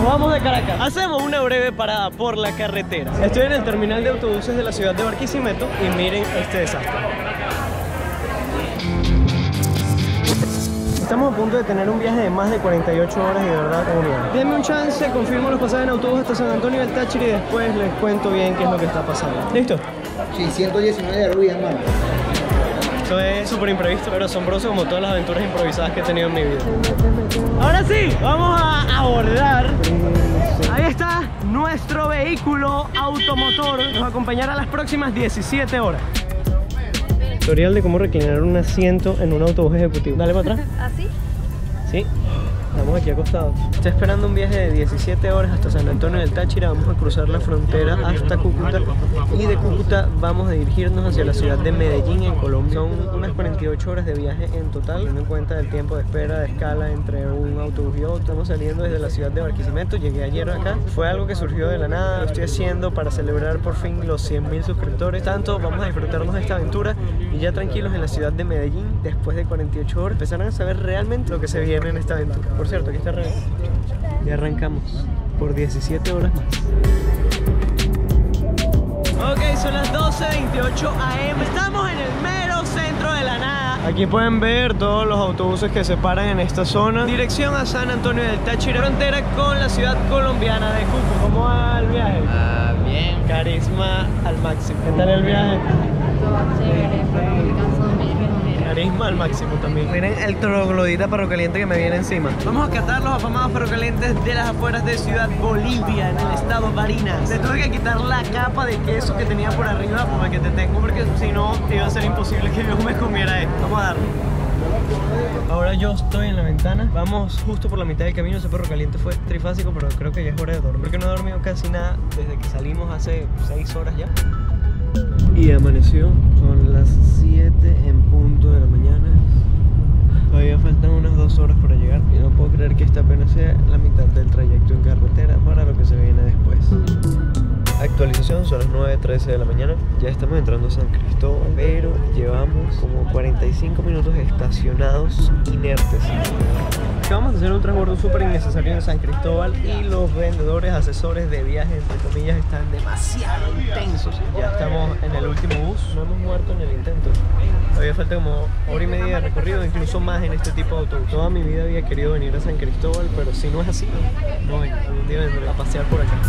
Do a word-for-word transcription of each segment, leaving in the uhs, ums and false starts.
Nos vamos de Caracas. Hacemos una breve parada por la carretera. Estoy en el terminal de autobuses de la ciudad de Barquisimeto y miren este desastre. Estamos a punto de tener un viaje de más de cuarenta y ocho horas y de verdad tengo miedo. Denme un chance, confirmo los pasajes en autobús hasta San Antonio del Táchira y después les cuento bien qué es lo que está pasando. ¿Listo? Sí, ciento diecinueve de Rubí, hermano. Esto es súper imprevisto, pero asombroso como todas las aventuras improvisadas que he tenido en mi vida. Ahora sí, vamos a abordar. Ahí está nuestro vehículo automotor. Nos acompañará las próximas diecisiete horas. Tutorial de cómo reclinar un asiento en un autobús ejecutivo. Dale para atrás. ¿Así? Sí. Estamos aquí acostados. Estoy esperando un viaje de diecisiete horas hasta San Antonio del Táchira. Vamos a cruzar la frontera hasta Cúcuta y de Cúcuta vamos a dirigirnos hacia la ciudad de Medellín en Colombia. Son unas cuarenta y ocho horas de viaje en total, teniendo en cuenta el tiempo de espera de escala entre un autobús y otro. Estamos saliendo desde la ciudad de Barquisimeto. Llegué ayer acá. Fue algo que surgió de la nada. Lo estoy haciendo para celebrar por fin los cien mil suscriptores. Tanto vamos a disfrutarnos de esta aventura y ya tranquilos en la ciudad de Medellín después de cuarenta y ocho horas empezarán a saber realmente lo que se viene en esta aventura. Por cierto, aquí está el revés. Y arrancamos por diecisiete horas más. Ok, son las doce veintiocho a eme. Estamos en el mero centro de la nada. Aquí pueden ver todos los autobuses que se paran en esta zona. Dirección a San Antonio del Táchira, frontera con la ciudad colombiana de Cúcuta. ¿Cómo va el viaje? Ah, bien. Carisma al máximo. ¿Qué tal el viaje? Todo chévere, pero muy cansado, mi hijo. Carisma al máximo también. Miren el troglodita perro caliente que me viene encima. Vamos a catar los afamados perro calientes de las afueras de Ciudad Bolivia, en el estado Barinas. Le tuve que quitar la capa de queso que tenía por arriba por la que te tengo, porque si no iba a ser imposible que yo me comiera esto. Vamos a darle. Ahora yo estoy en la ventana. Vamos justo por la mitad del camino. Ese perro caliente fue trifásico, pero creo que ya es hora de dormir, porque no he dormido casi nada desde que salimos hace seis horas ya. Y amaneció, son las siete en punto de la mañana. Todavía faltan unas dos horas para llegar y no puedo creer que esta apenas sea la mitad del trayecto en carretera para lo que se viene después. Actualización, son las nueve trece de la mañana. Ya estamos entrando a San Cristóbal, pero llevamos como cuarenta y cinco minutos estacionados inertes. Acabamos de hacer un transbordo súper innecesario en San Cristóbal y los vendedores, asesores de viajes, entre comillas, están demasiado intensos. Ya estamos en el último bus, no hemos muerto en el intento. Todavía falta como hora y media de recorrido, incluso más en este tipo de autobús. Toda mi vida había querido venir a San Cristóbal, pero si no es así, no vengo. Algún día vendré a pasear por acá.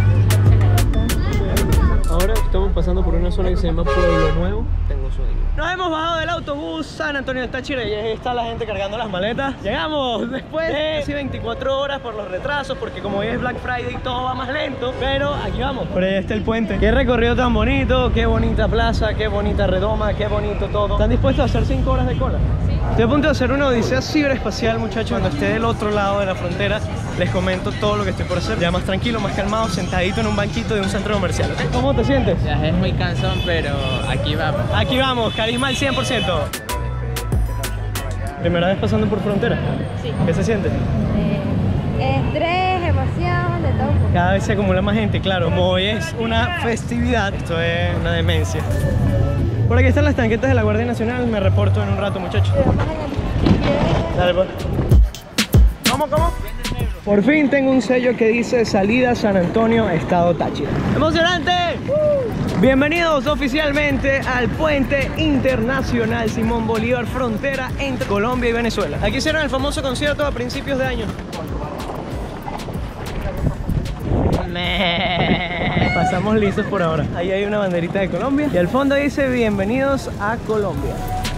Ahora estamos pasando por una zona que se llama Pueblo Nuevo. Tengo sueño. Nos hemos bajado del autobús San Antonio del Táchira y ahí está la gente cargando las maletas. Llegamos después de casi veinticuatro horas por los retrasos, porque como hoy es Black Friday todo va más lento. Pero aquí vamos. Por ahí está el puente. Qué recorrido tan bonito, qué bonita plaza, qué bonita redoma, qué bonito todo. ¿Están dispuestos a hacer cinco horas de cola? Sí. Estoy a punto de hacer una odisea ciberespacial, muchachos. Cuando esté del otro lado de la frontera les comento todo lo que estoy por hacer. Ya más tranquilo, más calmado, sentadito en un banquito de un centro comercial, ¿okay? ¿Cómo te sientes? Ya es muy cansón, pero aquí vamos. Aquí vamos, carisma al cien por ciento. ¿Primera vez pasando por frontera? Sí. ¿Qué se siente? Eh, estrés, emoción, de todo. Cada vez se acumula más gente, claro. Como hoy es una festividad, esto es una demencia. Por aquí están las tanquetas de la Guardia Nacional. Me reporto en un rato, muchachos. Dale, pues. ¿Cómo, cómo? Por fin tengo un sello que dice salida San Antonio, estado Táchira. ¡Emocionante! ¡Uh! Bienvenidos oficialmente al Puente Internacional Simón Bolívar, frontera entre Colombia y Venezuela. Aquí hicieron el famoso concierto a principios de año. Pasamos lisos por ahora. Ahí hay una banderita de Colombia y al fondo dice bienvenidos a Colombia.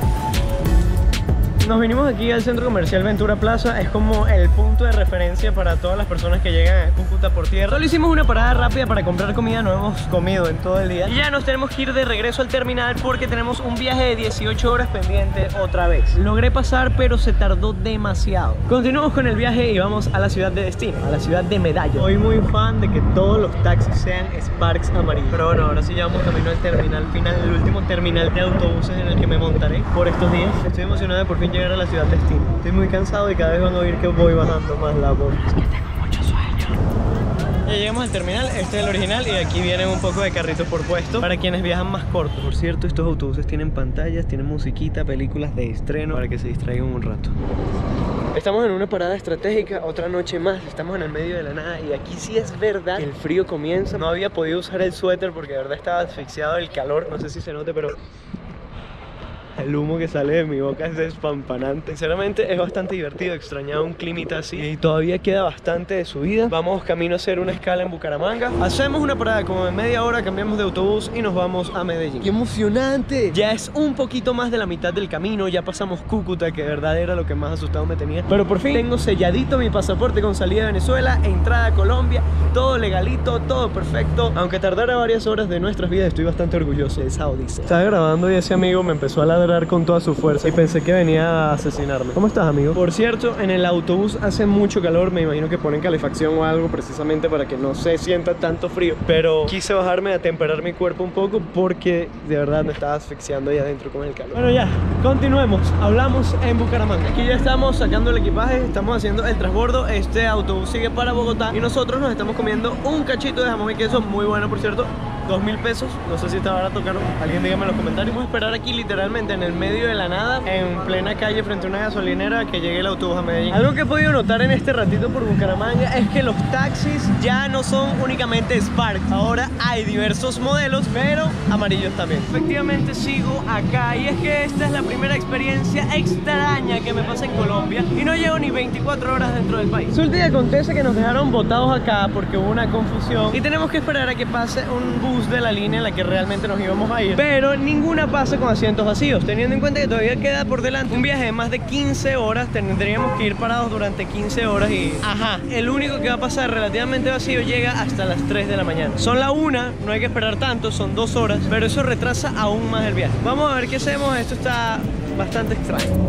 Nos vinimos aquí al centro comercial Ventura Plaza. Es como el punto de referencia para todas las personas que llegan a Cúcuta por tierra. Solo hicimos una parada rápida para comprar comida. No hemos comido en todo el día y ya nos tenemos que ir de regreso al terminal porque tenemos un viaje de dieciocho horas pendiente otra vez. Logré pasar, pero se tardó demasiado. Continuamos con el viaje y vamos a la ciudad de destino, a la ciudad de Medallo. Soy muy fan de que todos los taxis sean Sparks amarillos. Pero bueno, ahora sí ya vamos camino al terminal final, el último terminal de autobuses en el que me montaré por estos días. Estoy emocionado de por fin llegar a la ciudad de destino. Estoy muy cansado y cada vez van a oír que voy bajando más la voz. Es que tengo mucho sueño. Ya llegamos al terminal. Este es el original y aquí vienen un poco de carritos por puesto para quienes viajan más corto. Por cierto, estos autobuses tienen pantallas, tienen musiquita, películas de estreno para que se distraigan un rato. Estamos en una parada estratégica, otra noche más, estamos en el medio de la nada y aquí sí es verdad que el frío comienza. No había podido usar el suéter porque de verdad estaba asfixiado del calor, no sé si se note, pero el humo que sale de mi boca es despampanante. Sinceramente es bastante divertido, extrañaba un climita así y todavía queda bastante de subida. Vamos camino a hacer una escala en Bucaramanga. Hacemos una parada como de media hora, cambiamos de autobús y nos vamos a Medellín. ¡Qué emocionante! Ya es un poquito más de la mitad del camino, ya pasamos Cúcuta, que de verdad era lo que más asustado me tenía. Pero por fin tengo selladito mi pasaporte con salida de Venezuela, entrada a Colombia, todo legalito, todo perfecto. Aunque tardara varias horas de nuestras vidas, estoy bastante orgulloso de esa odisea. Estaba grabando y ese amigo me empezó a ladrar con toda su fuerza y pensé que venía a asesinarme. ¿Cómo estás, amigo? Por cierto, en el autobús hace mucho calor, me imagino que ponen calefacción o algo precisamente para que no se sienta tanto frío, pero quise bajarme a temperar mi cuerpo un poco porque de verdad me estaba asfixiando ahí adentro con el calor. Bueno, ya, continuemos, hablamos en Bucaramanga. Aquí ya estamos sacando el equipaje, estamos haciendo el transbordo. Este autobús sigue para Bogotá y nosotros nos estamos comiendo un cachito de jamón y queso muy bueno, por cierto. Dos mil pesos, no sé si está barato, caro. Alguien dígame en los comentarios. Vamos a esperar aquí literalmente en el medio de la nada, en plena calle frente a una gasolinera, que llegue el autobús a Medellín. Algo que he podido notar en este ratito por Bucaramanga es que los taxis ya no son únicamente Spark. Ahora hay diversos modelos, pero amarillos también. Efectivamente sigo acá y es que esta es la primera experiencia extraña que me pasa en Colombia y no llevo ni veinticuatro horas dentro del país. Resulta y acontece que nos dejaron botados acá porque hubo una confusión y tenemos que esperar a que pase un bus de la línea en la que realmente nos íbamos a ir, pero ninguna pasa con asientos vacíos, teniendo en cuenta que todavía queda por delante un viaje de más de quince horas. Tendríamos que ir parados durante quince horas y ajá, el único que va a pasar relativamente vacío llega hasta las tres de la mañana. Son la una, no hay que esperar tanto, son dos horas, pero eso retrasa aún más el viaje. Vamos a ver qué hacemos, esto está bastante extraño.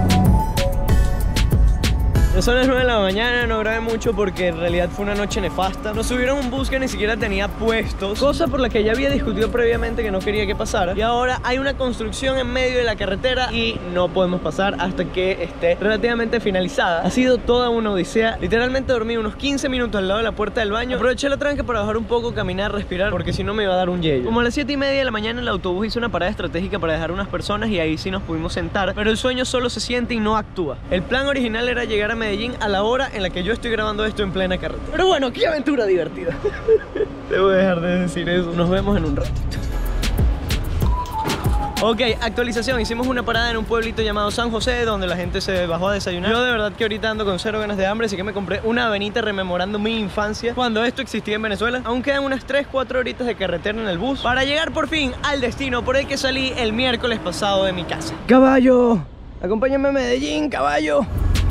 Son las nueve de la mañana, no grabé mucho porque en realidad fue una noche nefasta. Nos subieron un bus que ni siquiera tenía puestos, cosa por la que ya había discutido previamente que no quería que pasara. Y ahora hay una construcción en medio de la carretera y no podemos pasar hasta que esté relativamente finalizada. Ha sido toda una odisea. Literalmente dormí unos quince minutos al lado de la puerta del baño. Aproveché la tranca para bajar un poco, caminar, respirar, porque si no me iba a dar un yello. Como a las siete y media de la mañana el autobús hizo una parada estratégica para dejar unas personas y ahí sí nos pudimos sentar, pero el sueño solo se siente y no actúa. El plan original era llegar a Medellín a la hora en la que yo estoy grabando esto en plena carretera. Pero bueno, qué aventura divertida. Debo dejar de decir eso. Nos vemos en un ratito. Ok, actualización, hicimos una parada en un pueblito llamado San José, donde la gente se bajó a desayunar. Yo de verdad que ahorita ando con cero ganas de hambre, así que me compré una avenita rememorando mi infancia cuando esto existía en Venezuela. Aún quedan unas tres cuatro horitas de carretera en el bus para llegar por fin al destino por el que salí el miércoles pasado de mi casa. ¡Caballo! Acompáñame a Medellín, caballo.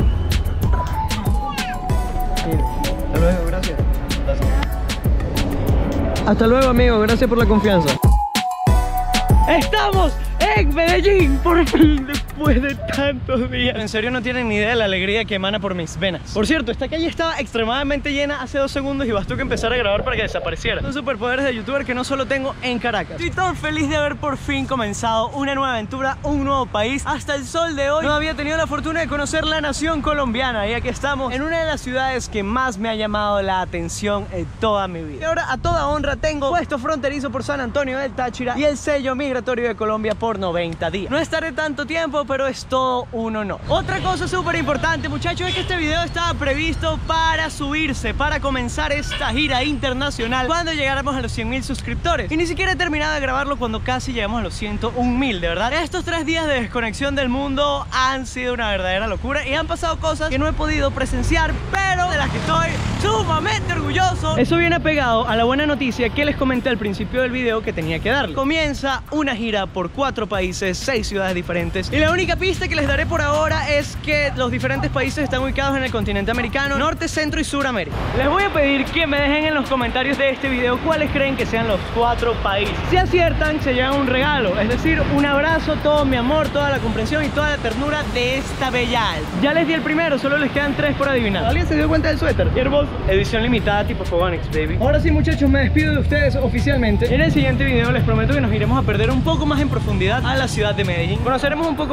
Hasta luego, gracias. Gracias. Hasta luego, amigo, gracias por la confianza. ¡Estamos en Medellín! Por fin, después de tantos días. En serio no tienen ni idea de la alegría que emana por mis venas. Por cierto, esta calle estaba extremadamente llena hace dos segundos y bastó que empezara a grabar para que desapareciera. Son superpoderes de youtuber que no solo tengo en Caracas. Estoy tan feliz de haber por fin comenzado una nueva aventura, un nuevo país. Hasta el sol de hoy no había tenido la fortuna de conocer la nación colombiana y aquí estamos en una de las ciudades que más me ha llamado la atención en toda mi vida. Y ahora a toda honra tengo puesto fronterizo por San Antonio del Táchira y el sello migratorio de Colombia por noventa días. No estaré tanto tiempo, pero es todo un honor. Otra cosa súper importante, muchachos, es que este video estaba previsto para subirse, para comenzar esta gira internacional cuando llegáramos a los cien mil suscriptores. Y ni siquiera he terminado de grabarlo cuando casi llegamos a los ciento un mil, de verdad. Estos tres días de desconexión del mundo han sido una verdadera locura y han pasado cosas que no he podido presenciar, pero de las que estoy sumamente orgulloso. Eso viene pegado a la buena noticia que les comenté al principio del video que tenía que darle. Comienza una gira por cuatro países, seis ciudades diferentes. Y la única pista que les daré por ahora es que los diferentes países están ubicados en el continente americano, Norte, Centro y Suramérica. Les voy a pedir que me dejen en los comentarios de este video cuáles creen que sean los cuatro países. Si aciertan, se llevan un regalo, es decir, un abrazo, todo mi amor, toda la comprensión y toda la ternura de esta bella alma. Ya les di el primero, solo les quedan tres por adivinar. ¿Alguien se dio cuenta del suéter? Yerbos, edición limitada tipo Fogonix, baby. Ahora sí, muchachos, me despido de ustedes oficialmente. En el siguiente video les prometo que nos iremos a perder un poco más en profundidad a la ciudad de Medellín. Conoceremos un poco más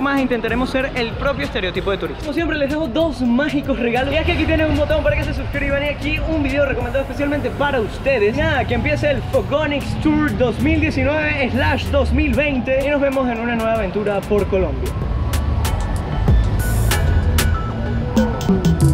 más intentaremos ser el propio estereotipo de turista. Como siempre les dejo dos mágicos regalos. Y es que aquí tienen un botón para que se suscriban y aquí un video recomendado especialmente para ustedes. Nada, que empiece el Fogonix Tour dos mil diecinueve slash dos mil veinte y nos vemos en una nueva aventura por Colombia.